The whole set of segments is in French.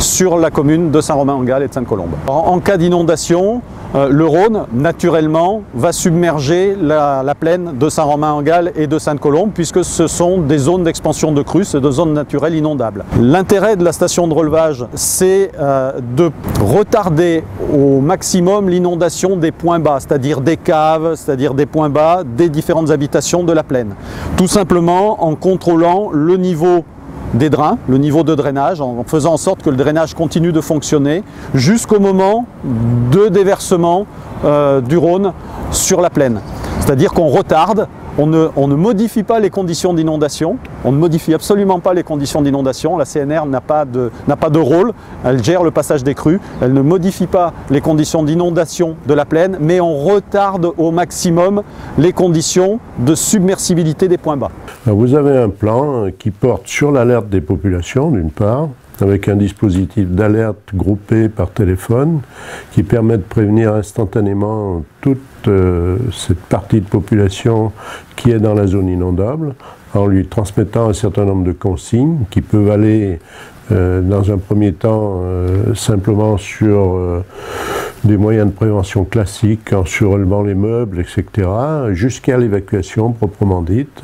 sur la commune de Saint-Romain-en-Galles et de Sainte-Colombe. En cas d'inondation, le Rhône, naturellement, va submerger la plaine de Saint-Romain-en-Galles et de Sainte-Colombe, puisque ce sont des zones d'expansion de crues, c'est des zones naturelles inondables. L'intérêt de la station de relevage, c'est de retarder au maximum l'inondation des points bas, c'est-à-dire des caves, c'est-à-dire des points bas des différentes habitations de la plaine. Tout simplement en contrôlant le niveau des drains, le niveau de drainage, en faisant en sorte que le drainage continue de fonctionner jusqu'au moment de déversement du Rhône sur la plaine. C'est-à-dire qu'on retarde, on ne modifie pas les conditions d'inondation, on ne modifie absolument pas les conditions d'inondation. La CNR n'a pas de rôle, elle gère le passage des crues, elle ne modifie pas les conditions d'inondation de la plaine, mais on retarde au maximum les conditions de submersibilité des points bas. Alors vous avez un plan qui porte sur l'alerte des populations d'une part, avec un dispositif d'alerte groupé par téléphone qui permet de prévenir instantanément toute cette partie de population qui est dans la zone inondable, en lui transmettant un certain nombre de consignes qui peuvent aller dans un premier temps simplement sur des moyens de prévention classiques, en surélevant les meubles, etc., jusqu'à l'évacuation proprement dite.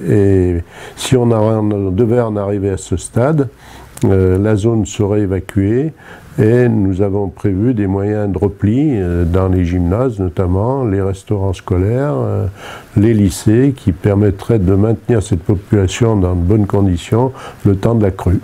Et si on devait en arriver à ce stade, la zone serait évacuée et nous avons prévu des moyens de repli dans les gymnases notamment, les restaurants scolaires, les lycées qui permettraient de maintenir cette population dans de bonnes conditions le temps de la crue.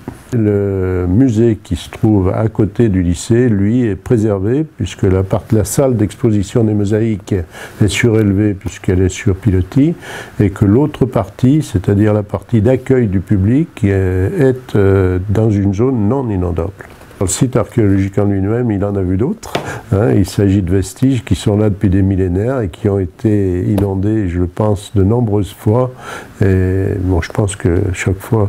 Le musée qui se trouve à côté du lycée, lui, est préservé puisque la salle d'exposition des mosaïques est surélevée puisqu'elle est sur pilotis et que l'autre partie, c'est-à-dire la partie d'accueil du public, est dans une zone non inondable. Le site archéologique en lui-même, il en a vu d'autres. Il s'agit de vestiges qui sont là depuis des millénaires et qui ont été inondés, je pense, de nombreuses fois. Et bon, je pense que chaque fois,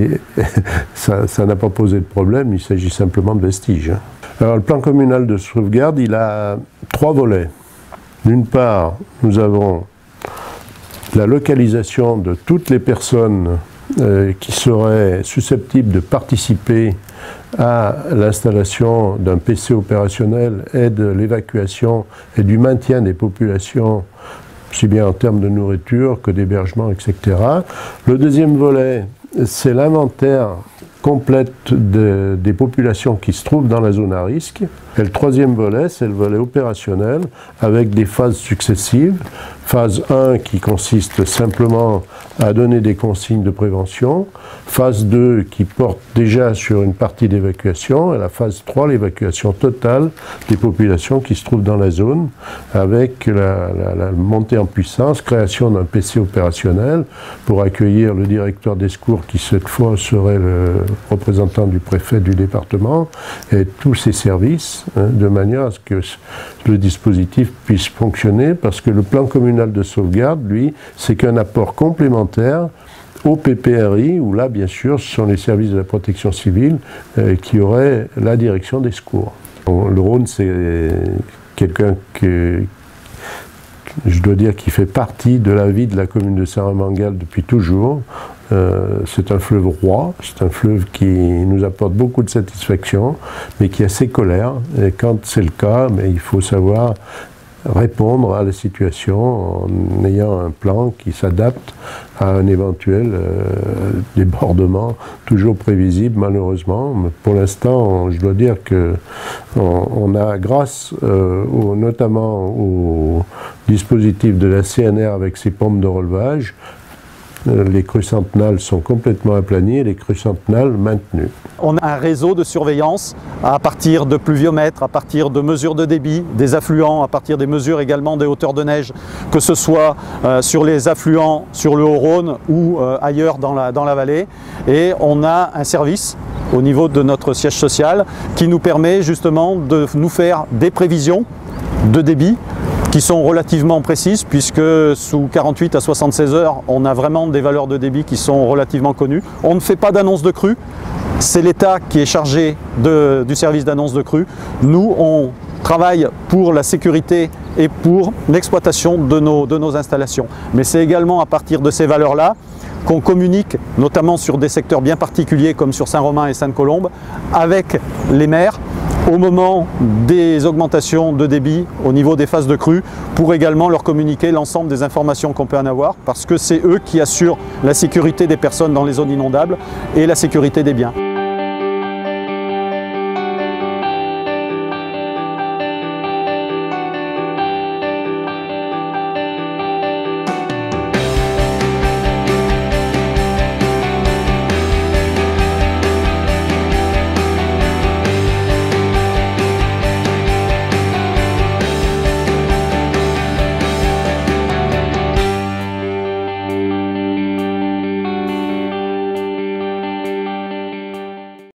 ça n'a pas posé de problème, il s'agit simplement de vestiges. Alors, le plan communal de sauvegarde, il a 3 volets. D'une part, nous avons la localisation de toutes les personnes qui seraient susceptibles de participer à l'installation d'un PC opérationnel et de l'évacuation et du maintien des populations, aussi bien en termes de nourriture que d'hébergement, etc. Le deuxième volet, c'est l'inventaire complète des populations qui se trouvent dans la zone à risque. Et le troisième volet, c'est le volet opérationnel avec des phases successives. Phase 1 qui consiste simplement à donner des consignes de prévention. Phase 2 qui porte déjà sur une partie d'évacuation. Et la phase 3, l'évacuation totale des populations qui se trouvent dans la zone avec la montée en puissance, création d'un PC opérationnel pour accueillir le directeur des secours qui cette fois serait le représentant du préfet du département et tous ses services de manière à ce que le dispositif puisse fonctionner parce que le plan communal de sauvegarde, lui, c'est qu'un apport complémentaire au PPRI, où là, bien sûr, ce sont les services de la protection civile qui auraient la direction des secours. Le Rhône, c'est quelqu'un que je dois dire qui fait partie de la vie de la commune de Saint-Romain-en-Galles depuis toujours. C'est un fleuve roi, c'est un fleuve qui nous apporte beaucoup de satisfaction, mais qui a ses colères. Et quand c'est le cas, il faut savoir répondre à la situation en ayant un plan qui s'adapte à un éventuel débordement, toujours prévisible malheureusement. Mais pour l'instant, je dois dire que on a, grâce notamment au dispositif de la CNR avec ses pompes de relevage, les crues centenales sont complètement aplanies et les crues centenales maintenues. On a un réseau de surveillance à partir de pluviomètres, à partir de mesures de débit, des affluents, à partir des mesures également des hauteurs de neige, que ce soit sur les affluents sur le Haut-Rhône ou ailleurs dans la vallée. Et on a un service au niveau de notre siège social qui nous permet justement de nous faire des prévisions de débit qui sont relativement précises puisque sous 48 à 76 heures, on a vraiment des valeurs de débit qui sont relativement connues. On ne fait pas d'annonce de crue, c'est l'État qui est chargé du service d'annonce de crue. Nous, on travaille pour la sécurité et pour l'exploitation de nos installations. Mais c'est également à partir de ces valeurs-là qu'on communique, notamment sur des secteurs bien particuliers comme sur Saint-Romain et Sainte-Colombe, avec les maires au moment des augmentations de débit au niveau des phases de crue, pour également leur communiquer l'ensemble des informations qu'on peut en avoir, parce que c'est eux qui assurent la sécurité des personnes dans les zones inondables et la sécurité des biens.